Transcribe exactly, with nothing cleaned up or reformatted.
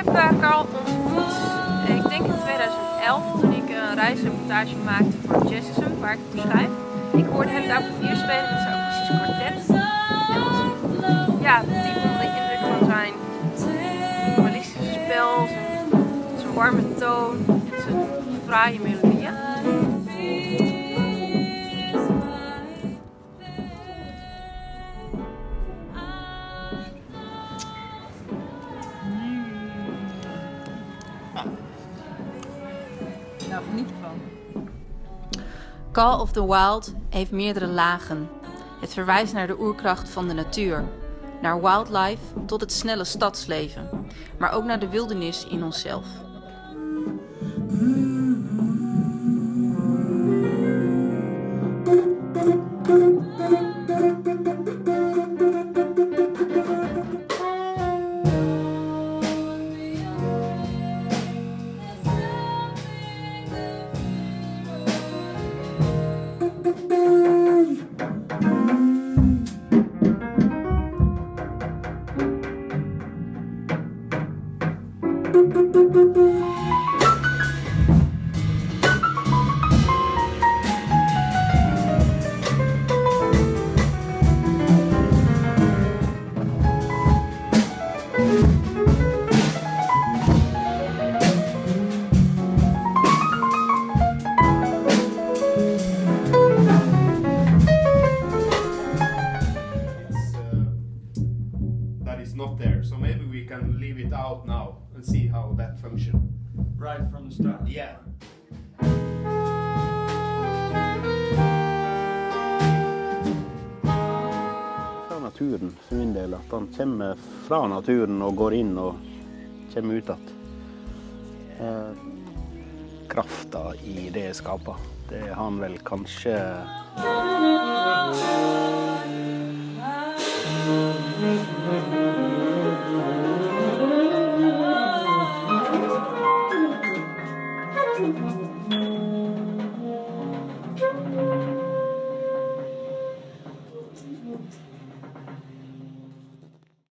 heb Carl ontmoet, ik denk in tweeduizend elf, toen ik een reisreportage maakte voor Jazzism, waar ik voor schrijf. Ik hoorde hem daar voor het eerst spelen met zijn akoestische kwartet. En was ja, diep onder de indruk van zijn minimalistische spel, zijn, zijn warme toon en zijn fraaie melodieën. Nou, geniet ervan. Call of the Wild heeft meerdere lagen. Het verwijst naar de oerkracht van de natuur, naar wildlife tot het snelle stadsleven, maar ook naar de wildernis in onszelf. Not there, so maybe we can leave it out now and see how that functions. Right from the start. Yeah. Fra naturen, for min del, at han kommer fra naturen og går inn og kommer ut at eh, krafta i det skaper. Det har han vel kanskje Mm-hmm.